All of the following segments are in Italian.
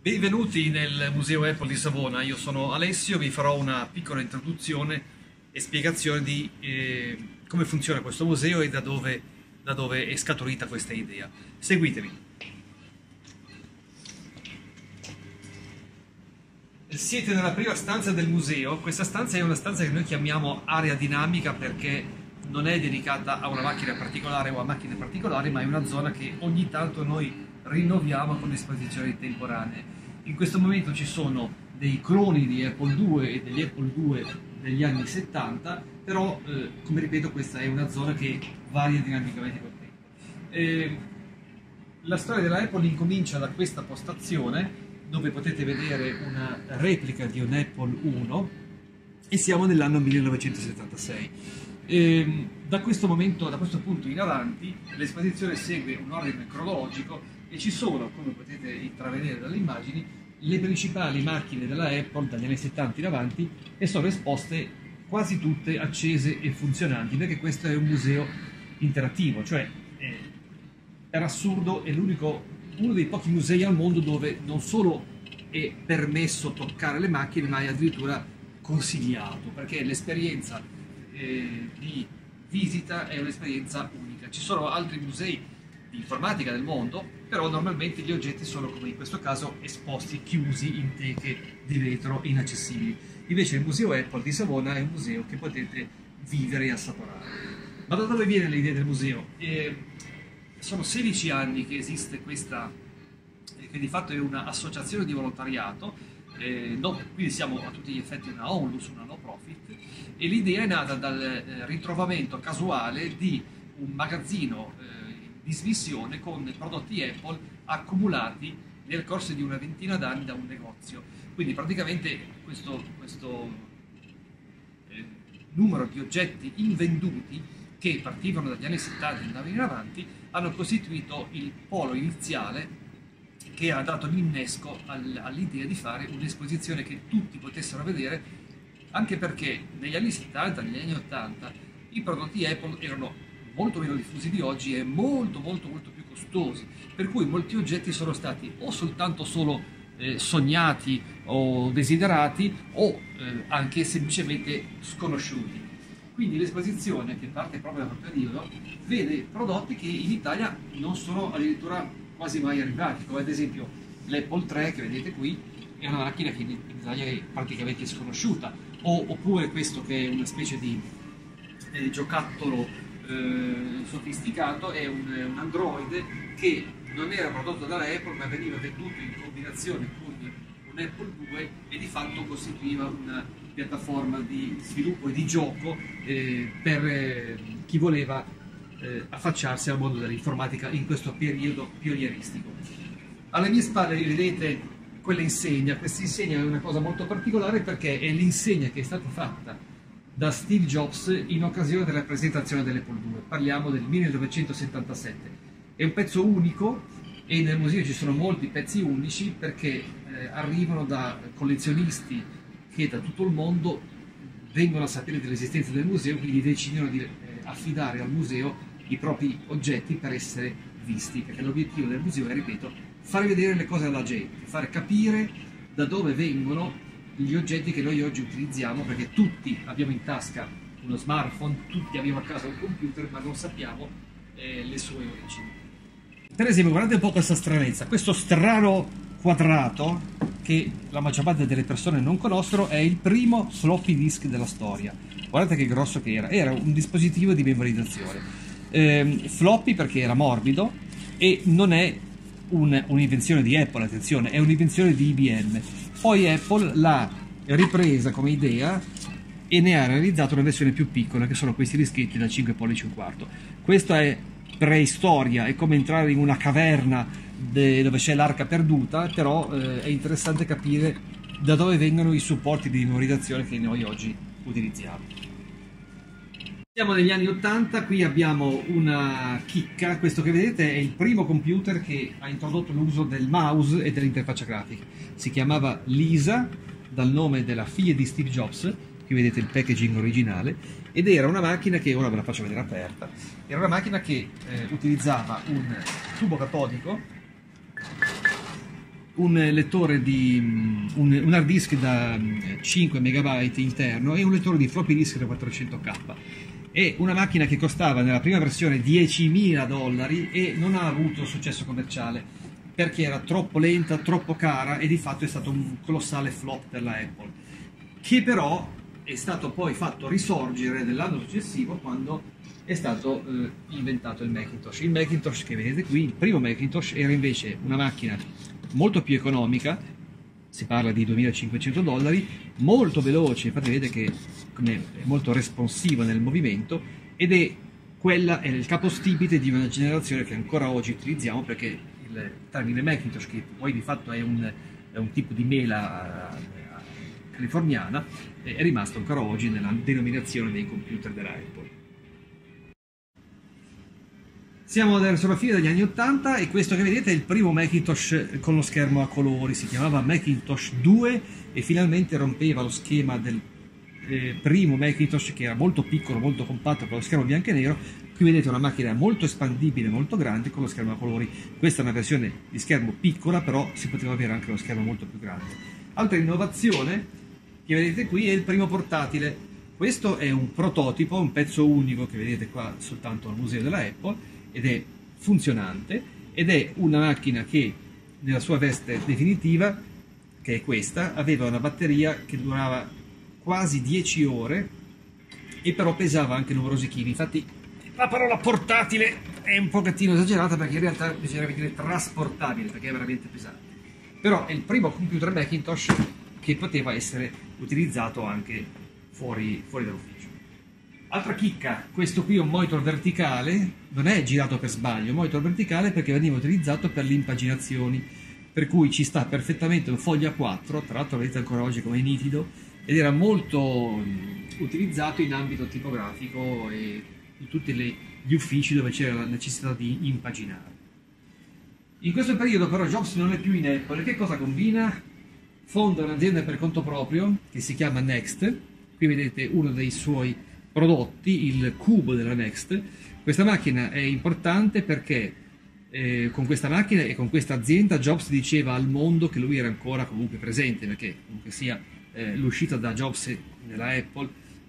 Benvenuti nel Museo Apple di Savona, io sono Alessio, vi farò una piccola introduzione e spiegazione di come funziona questo museo e da dove è scaturita questa idea. Seguitemi. Siete nella prima stanza del museo. Questa stanza è una stanza che noi chiamiamo area dinamica perché non è dedicata a una macchina particolare o a macchine particolari, ma è una zona che ogni tanto noi rinnoviamo con esposizioni temporanee. In questo momento ci sono dei cloni di Apple II e degli Apple II degli anni 70, però come ripeto questa è una zona che varia dinamicamente col tempo. La storia della Apple incomincia da questa postazione dove potete vedere una replica di un Apple I e siamo nell'anno 1976. Da questo momento, da questo punto in avanti, l'esposizione segue un ordine cronologico e ci sono, come potete intravedere dalle immagini, le principali macchine della Apple dagli anni 70 in avanti e sono esposte quasi tutte accese e funzionanti perché questo è un museo interattivo, cioè per assurdo è uno dei pochi musei al mondo dove non solo è permesso toccare le macchine ma è addirittura consigliato perché l'esperienza di visita è un'esperienza unica. Ci sono altri musei di informatica del mondo, però normalmente gli oggetti sono, come in questo caso, esposti chiusi in teche di vetro inaccessibili. Invece il Museo Apple di Savona è un museo che potete vivere e assaporare. Ma da dove viene l'idea del museo? Sono 16 anni che esiste questa, che di fatto è un'associazione di volontariato, quindi siamo a tutti gli effetti una onlus, una no profit, e l'idea è nata dal ritrovamento casuale di un magazzino di dismissione con prodotti Apple accumulati nel corso di una ventina d'anni da un negozio. Quindi praticamente questo numero di oggetti invenduti che partivano dagli anni 70 e andavano in avanti hanno costituito il polo iniziale che ha dato l'innesco all'idea di fare un'esposizione che tutti potessero vedere, anche perché negli anni 70 e negli anni 80 i prodotti Apple erano molto meno diffusi di oggi e molto più costosi, per cui molti oggetti sono stati o soltanto sognati o desiderati o anche semplicemente sconosciuti. Quindi l'esposizione, che parte proprio da quel periodo, vede prodotti che in Italia non sono addirittura quasi mai arrivati, come ad esempio l'Apple III che vedete qui, è una macchina che in Italia è praticamente sconosciuta, oppure questo che è una specie di giocattolo sofisticato, è un Android che non era prodotto dalla Apple ma veniva venduto in combinazione con un Apple II e di fatto costituiva una piattaforma di sviluppo e di gioco per chi voleva affacciarsi al mondo dell'informatica in questo periodo pionieristico. Alle mie spalle vedete quell'insegna. Questa insegna è una cosa molto particolare perché è l'insegna che è stata fatta da Steve Jobs in occasione della presentazione dell'Apple II. Parliamo del 1977. È un pezzo unico e nel museo ci sono molti pezzi unici perché arrivano da collezionisti che da tutto il mondo vengono a sapere dell'esistenza del museo, quindi decidono di affidare al museo i propri oggetti per essere visti, perché l'obiettivo del museo è, ripeto, fare vedere le cose alla gente, fare capire da dove vengono gli oggetti che noi oggi utilizziamo, perché tutti abbiamo in tasca uno smartphone, tutti abbiamo a casa un computer, ma non sappiamo le sue origini. Per esempio, guardate un po' questa stranezza, questo strano quadrato che la maggior parte delle persone non conoscono è il primo floppy disk della storia. Guardate che grosso che era un dispositivo di memorizzazione. Floppy perché era morbido e non è un'invenzione di Apple, attenzione, è un'invenzione di IBM. Poi Apple l'ha ripresa come idea e ne ha realizzato una versione più piccola, che sono questi dischetti da 5 pollici e un quarto. Questa è preistoria, è come entrare in una caverna dove c'è l'arca perduta, però è interessante capire da dove vengono i supporti di memorizzazione che noi oggi utilizziamo. Siamo negli anni 80, qui abbiamo una chicca. Questo che vedete è il primo computer che ha introdotto l'uso del mouse e dell'interfaccia grafica. Si chiamava Lisa, dal nome della figlia di Steve Jobs. Qui vedete il packaging originale, ed era una macchina che, ora ve la faccio vedere aperta, era una macchina che utilizzava un tubo catodico un lettore di un hard disk da 5 MB interno e un lettore di floppy disk da 400K. È una macchina che costava nella prima versione $10.000 e non ha avuto successo commerciale perché era troppo lenta, troppo cara e di fatto è stato un colossale flop per la Apple, che però è stato poi fatto risorgere nell'anno successivo quando è stato inventato il Macintosh. Il Macintosh che vedete qui, il primo Macintosh, era invece una macchina molto più economica, si parla di $2.500, molto veloce, infatti vedete che è molto responsivo nel movimento ed è il capostipite di una generazione che ancora oggi utilizziamo, perché il termine Macintosh, che poi di fatto è un tipo di mela californiana, è rimasto ancora oggi nella denominazione dei computer della Apple. Siamo verso la fine degli anni 80 e questo che vedete è il primo Macintosh con lo schermo a colori, si chiamava Macintosh 2 e finalmente rompeva lo schema del primo Macintosh, che era molto piccolo, molto compatto, con lo schermo bianco e nero. Qui vedete una macchina molto espandibile, molto grande, con lo schermo a colori. Questa è una versione di schermo piccola, però si poteva avere anche lo schermo molto più grande. Altra innovazione che vedete qui è il primo portatile. Questo è un prototipo, un pezzo unico che vedete qua soltanto al museo della Apple, ed è funzionante, ed è una macchina che nella sua veste definitiva, che è questa, aveva una batteria che durava quasi 10 ore e però pesava anche numerosi chili. Infatti la parola portatile è un pochettino esagerata, perché in realtà bisognerebbe dire trasportabile, perché è veramente pesante. Però è il primo computer Macintosh che poteva essere utilizzato anche fuori dall'ufficio. Altra chicca, questo qui è un monitor verticale, non è girato per sbaglio, è un monitor verticale perché veniva utilizzato per le impaginazioni, per cui ci sta perfettamente un foglio A4, tra l'altro vedete ancora oggi come è nitido, ed era molto utilizzato in ambito tipografico e in tutti gli uffici dove c'era la necessità di impaginare. In questo periodo però Jobs non è più in Apple e che cosa combina? Fonda un'azienda per conto proprio che si chiama Next. Qui vedete uno dei suoi prodotti, il cubo della Next. Questa macchina è importante perché con questa macchina e con questa azienda Jobs diceva al mondo che lui era ancora comunque presente, perché comunque sia l'uscita da Jobs nella Apple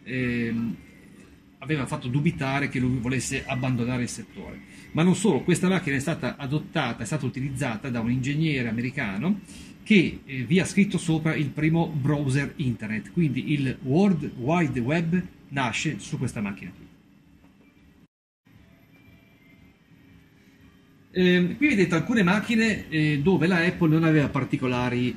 aveva fatto dubitare che lui volesse abbandonare il settore. Ma non solo, questa macchina è stata adottata, è stata utilizzata da un ingegnere americano che vi ha scritto sopra il primo browser internet, quindi il World Wide Web nasce su questa macchina qui. Qui vedete alcune macchine dove la Apple non aveva particolari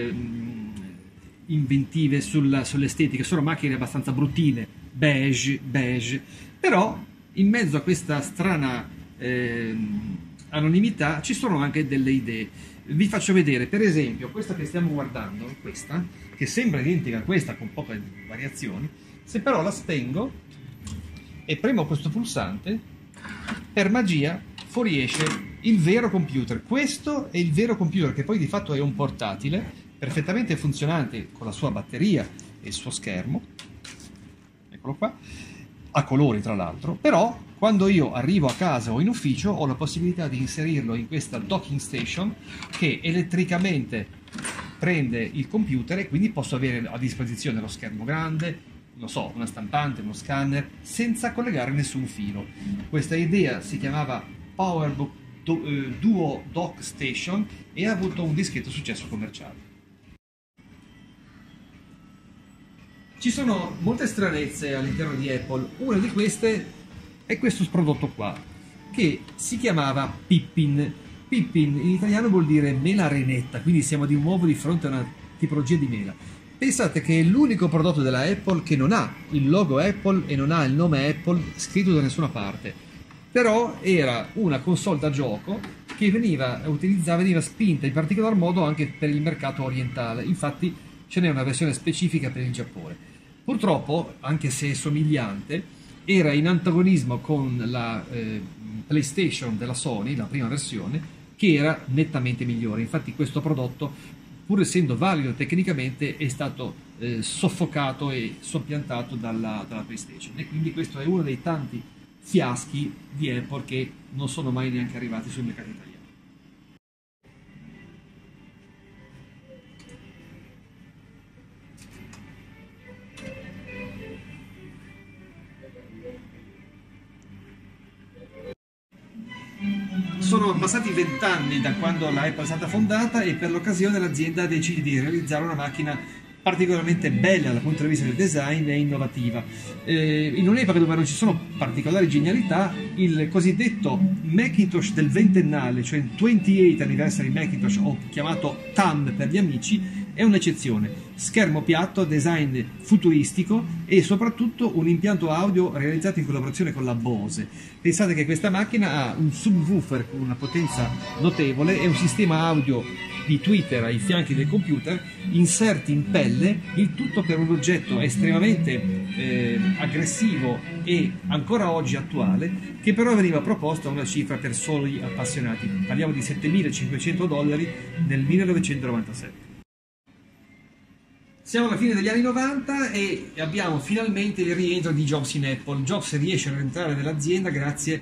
inventive sull'estetica, sono macchine abbastanza bruttine, beige, però in mezzo a questa strana anonimità ci sono anche delle idee. Vi faccio vedere, per esempio, questa che stiamo guardando, questa, che sembra identica a questa con poche variazioni. Se però la spengo e premo questo pulsante, per magia fuoriesce il vero computer. Questo è il vero computer, che poi di fatto è un portatile perfettamente funzionante con la sua batteria e il suo schermo. Eccolo qua, a colori tra l'altro. Però quando io arrivo a casa o in ufficio ho la possibilità di inserirlo in questa docking station che elettricamente prende il computer e quindi posso avere a disposizione lo schermo grande, non so, una stampante, uno scanner, senza collegare nessun filo. Questa idea si chiamava PowerBook Duo Dock Station e ha avuto un discreto successo commerciale. Ci sono molte stranezze all'interno di Apple, una di queste è questo prodotto qua, che si chiamava Pippin. Pippin in italiano vuol dire mela renetta, quindi siamo di nuovo di fronte a una tipologia di mela. Pensate che è l'unico prodotto della Apple che non ha il logo Apple e non ha il nome Apple scritto da nessuna parte, però era una console da gioco che veniva spinta in particolar modo anche per il mercato orientale, infatti ce n'è una versione specifica per il Giappone. Purtroppo, anche se è somigliante, era in antagonismo con la PlayStation della Sony, la prima versione, che era nettamente migliore. Infatti questo prodotto, pur essendo valido tecnicamente, è stato soffocato e soppiantato dalla PlayStation. E quindi questo è uno dei tanti fiaschi di Apple che non sono mai neanche arrivati sul mercato italiano. Sono passati 20 anni da quando la Apple è stata fondata e per l'occasione l'azienda decide di realizzare una macchina particolarmente bella dal punto di vista del design e innovativa. In un'epoca dove non ci sono particolari genialità, il cosiddetto Macintosh del ventennale, cioè il 28th Anniversary Macintosh, o chiamato TAM per gli amici, è un'eccezione. Schermo piatto, design futuristico e soprattutto un impianto audio realizzato in collaborazione con la Bose. Pensate che questa macchina ha un subwoofer con una potenza notevole e un sistema audio di tweeter ai fianchi del computer, inserti in pelle, il tutto per un oggetto estremamente aggressivo e ancora oggi attuale, che però veniva proposto a una cifra per soli appassionati. Parliamo di $7.500 nel 1997. Siamo alla fine degli anni 90 e abbiamo finalmente il rientro di Jobs in Apple. Jobs riesce a rientrare nell'azienda grazie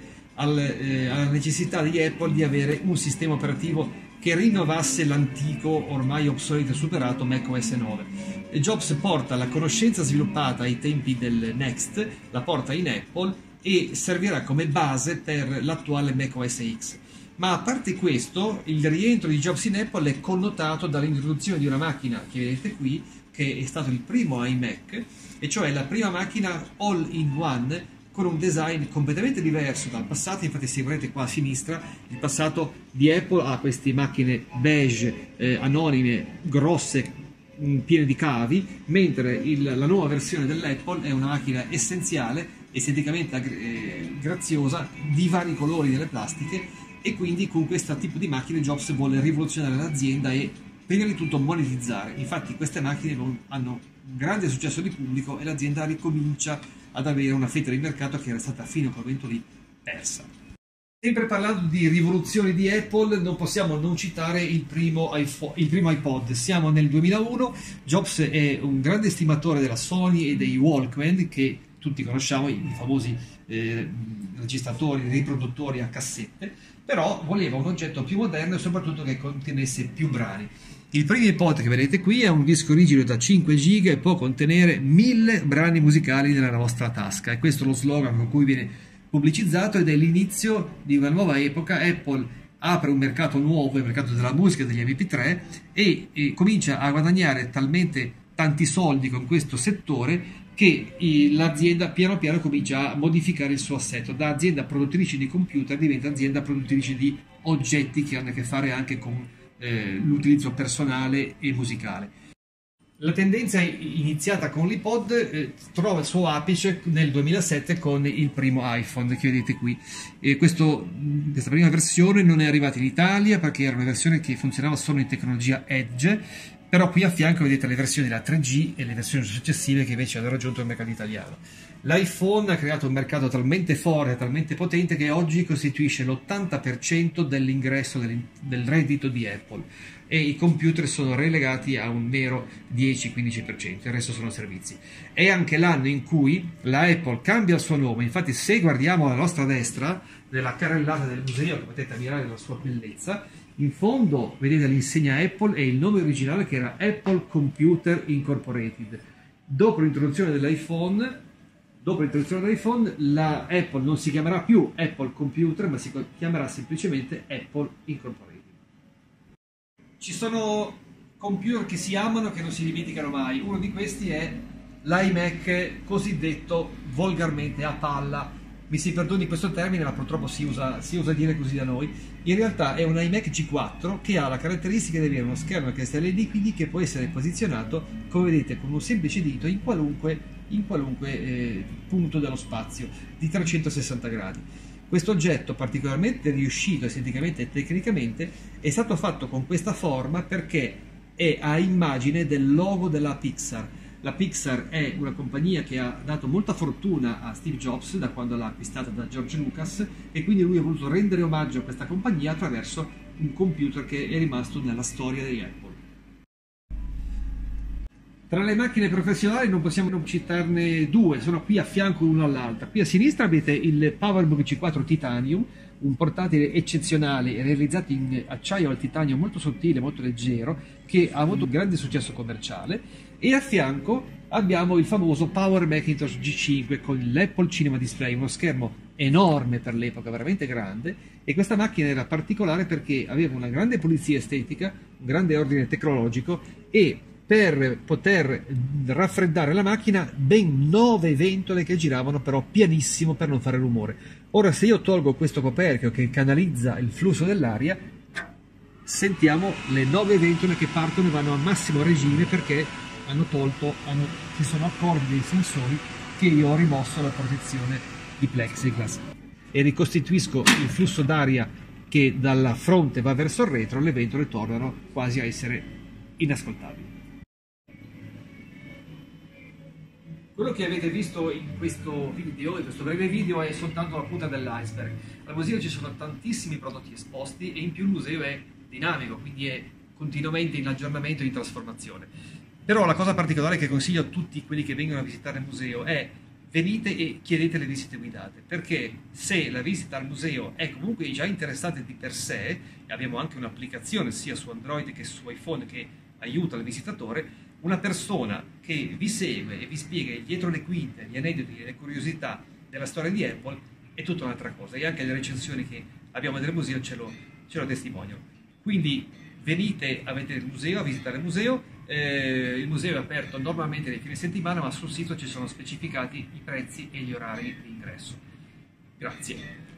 alla necessità di Apple di avere un sistema operativo che rinnovasse l'antico, ormai obsoleto e superato macOS 9. E Jobs porta la conoscenza sviluppata ai tempi del Next, la porta in Apple e servirà come base per l'attuale macOS X. Ma a parte questo, il rientro di Jobs in Apple è connotato dall'introduzione di una macchina che vedete qui, che è stato il primo iMac, e cioè la prima macchina all-in-one con un design completamente diverso dal passato. Infatti, se vedete qua a sinistra, il passato di Apple ha queste macchine beige, anonime, grosse, piene di cavi, mentre la nuova versione dell'Apple è una macchina essenziale, esteticamente graziosa, di vari colori delle plastiche, e quindi con questo tipo di macchine Jobs vuole rivoluzionare l'azienda e prima di tutto monetizzare. Infatti queste macchine hanno un grande successo di pubblico e l'azienda ricomincia ad avere una fetta di mercato che era stata fino a quel momento lì persa. Sempre parlando di rivoluzioni di Apple, non possiamo non citare il primo iPod. Siamo nel 2001, Jobs è un grande estimatore della Sony e dei Walkman, che tutti conosciamo, i famosi registratori, riproduttori a cassette, però voleva un oggetto più moderno e soprattutto che contenesse più brani. Il primo iPod che vedete qui è un disco rigido da 5 giga e può contenere 1000 brani musicali nella vostra tasca, e questo è lo slogan con cui viene pubblicizzato ed è l'inizio di una nuova epoca. Apple apre un mercato nuovo, il mercato della musica e degli MP3, e comincia a guadagnare talmente tanti soldi con questo settore che l'azienda piano piano comincia a modificare il suo assetto. Da azienda produttrice di computer diventa azienda produttrice di oggetti che hanno a che fare anche con l'utilizzo personale e musicale. La tendenza iniziata con l'iPod trova il suo apice nel 2007 con il primo iPhone che vedete qui. Questa prima versione non è arrivata in Italia perché era una versione che funzionava solo in tecnologia Edge, però qui a fianco vedete le versioni della 3G e le versioni successive che invece hanno raggiunto il mercato italiano. L'iPhone ha creato un mercato talmente forte, talmente potente, che oggi costituisce l'80% dell'ingresso del reddito di Apple, e i computer sono relegati a un mero 10-15%, il resto sono servizi. È anche l'anno in cui la Apple cambia il suo nome. Infatti, se guardiamo alla nostra destra, nella carrellata del museo, che potete ammirare la sua bellezza, in fondo vedete l'insegna Apple e il nome originale che era Apple Computer Incorporated. Dopo l'introduzione dell'iPhone, la Apple non si chiamerà più Apple Computer, ma si chiamerà semplicemente Apple Incorporated. Ci sono computer che si amano, che non si dimenticano mai. Uno di questi è l'iMac, cosiddetto volgarmente a palla. Mi si perdoni questo termine, ma purtroppo si usa dire così da noi. In realtà è un iMac G4 che ha la caratteristica di avere uno schermo a cristalli liquidi che può essere posizionato, come vedete, con un semplice dito in qualunque punto dello spazio, di 360 gradi. Questo oggetto, particolarmente riuscito esteticamente e tecnicamente, è stato fatto con questa forma perché è a immagine del logo della Pixar. La Pixar è una compagnia che ha dato molta fortuna a Steve Jobs da quando l'ha acquistata da George Lucas, e quindi lui ha voluto rendere omaggio a questa compagnia attraverso un computer che è rimasto nella storia di Apple. Tra le macchine professionali non possiamo non citarne due, sono qui a fianco l'una all'altra. Qui a sinistra avete il PowerBook G4 Titanium, un portatile eccezionale realizzato in acciaio al titanio molto sottile, molto leggero, che ha avuto un grande successo commerciale, e a fianco abbiamo il famoso Power Macintosh G5 con l'Apple Cinema Display, uno schermo enorme per l'epoca, veramente grande, e questa macchina era particolare perché aveva una grande pulizia estetica, un grande ordine tecnologico, e per poter raffreddare la macchina ben 9 ventole che giravano però pianissimo per non fare rumore. Ora, se io tolgo questo coperchio che canalizza il flusso dell'aria, sentiamo le 9 ventole che partono e vanno a massimo regime perché si sono accorti dei sensori che io ho rimosso la protezione di plexiglass e ricostituisco il flusso d'aria che dalla fronte va verso il retro. Le ventole tornano quasi a essere inascoltabili. Quello che avete visto in questo breve video, è soltanto la punta dell'iceberg. Al museo ci sono tantissimi prodotti esposti e in più il museo è dinamico, quindi è continuamente in aggiornamento e in trasformazione. Però la cosa particolare che consiglio a tutti quelli che vengono a visitare il museo è: venite e chiedete le visite guidate, perché se la visita al museo è comunque già interessante di per sé, e abbiamo anche un'applicazione sia su Android che su iPhone che aiuta il visitatore, una persona che vi segue e vi spiega dietro le quinte, gli aneddoti e le curiosità della storia di Apple è tutta un'altra cosa, e anche le recensioni che abbiamo del museo ce lo testimoniano. Quindi venite a vedere il museo, a visitare il museo. Il museo è aperto normalmente nei fine settimana, ma sul sito ci sono specificati i prezzi e gli orari di ingresso. Grazie.